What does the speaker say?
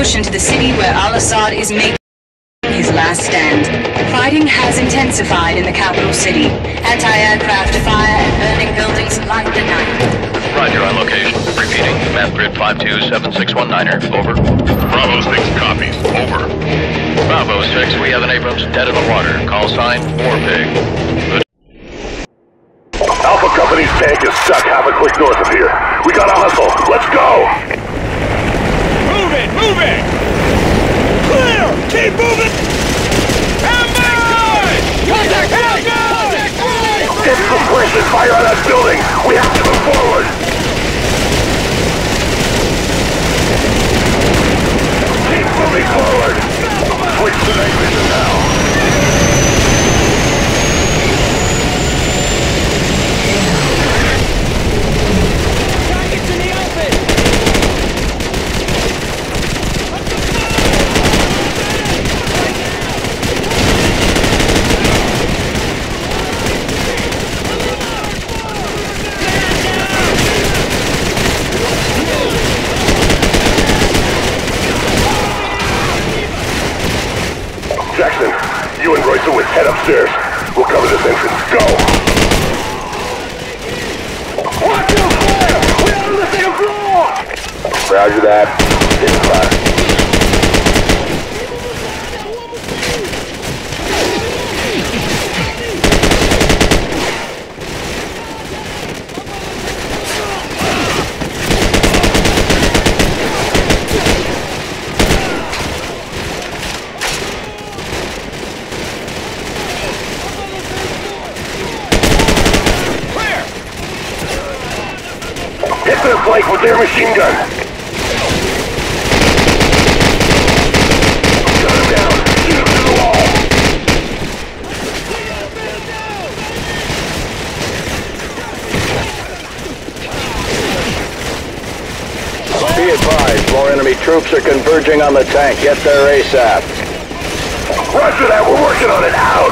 push into the city where al-Assad is making his last stand. Fighting has intensified in the capital city. Anti-aircraft fire and burning buildings light the night. Roger on location. Repeating. Map grid 527619er. Over. Bravo 6 copies. Over. Bravo 6, we have an Abrams dead in the water. Call sign, Warpig. Alpha Company's tank is stuck half a click north of here. We gotta hustle. Let's go! Move it! Move it! Clear! Keep moving! Amber! Contact! Contact! Get some precious fire on that building! We have to move forward! Keep moving forward! Switch to night vision now. Targets in the open! Jackson, you and Royce will head upstairs. We'll cover this entrance. Go! Watch your fire! We're on the second floor! Roger that. Stand by. Hit their flank with their machine gun! Gun him down! Shoot him through the wall! Be advised, more enemy troops are converging on the tank. Get there ASAP. Roger that, we're working on it. Out!